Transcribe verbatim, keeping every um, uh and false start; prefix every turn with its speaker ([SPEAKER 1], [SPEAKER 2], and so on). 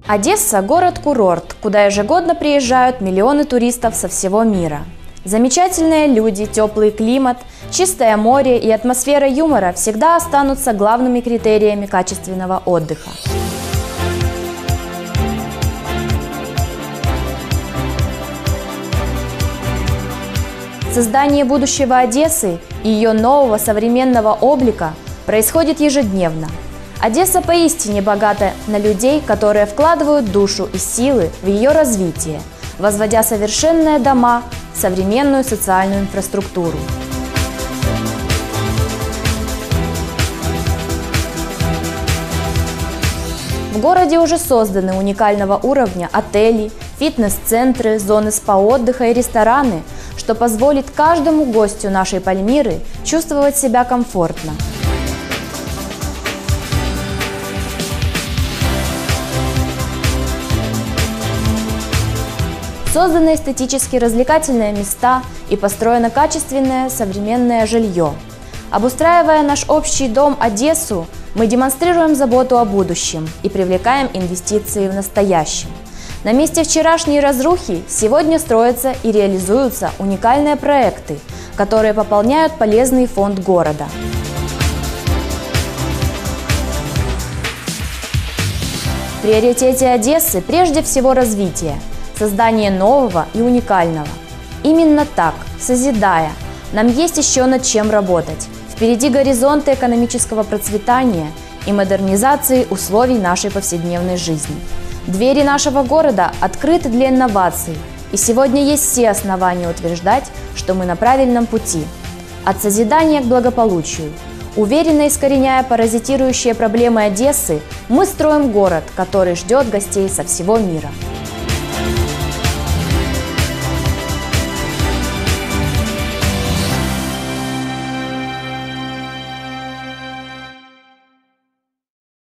[SPEAKER 1] Одесса – город-курорт, куда ежегодно приезжают миллионы туристов со всего мира. Замечательные люди, теплый климат, чистое море и атмосфера юмора всегда останутся главными критериями качественного отдыха. Создание будущего Одессы и ее нового современного облика происходит ежедневно. Одесса поистине богата на людей, которые вкладывают душу и силы в ее развитие, возводя совершенные дома, современную социальную инфраструктуру. В городе уже созданы уникального уровня отели, фитнес-центры, зоны спа-отдыха и рестораны, что позволит каждому гостю нашей Пальмиры чувствовать себя комфортно. Созданы эстетически развлекательные места и построено качественное современное жилье. Обустраивая наш общий дом Одессу, мы демонстрируем заботу о будущем и привлекаем инвестиции в настоящем. На месте вчерашней разрухи сегодня строятся и реализуются уникальные проекты, которые пополняют полезный фонд города. В приоритете Одессы прежде всего развитие, создание нового и уникального. Именно так, созидая, нам есть еще над чем работать. Впереди горизонты экономического процветания и модернизации условий нашей повседневной жизни. Двери нашего города открыты для инноваций, и сегодня есть все основания утверждать, что мы на правильном пути. От созидания к благополучию. Уверенно искореняя паразитирующие проблемы Одессы, мы строим город, который ждет гостей со всего мира.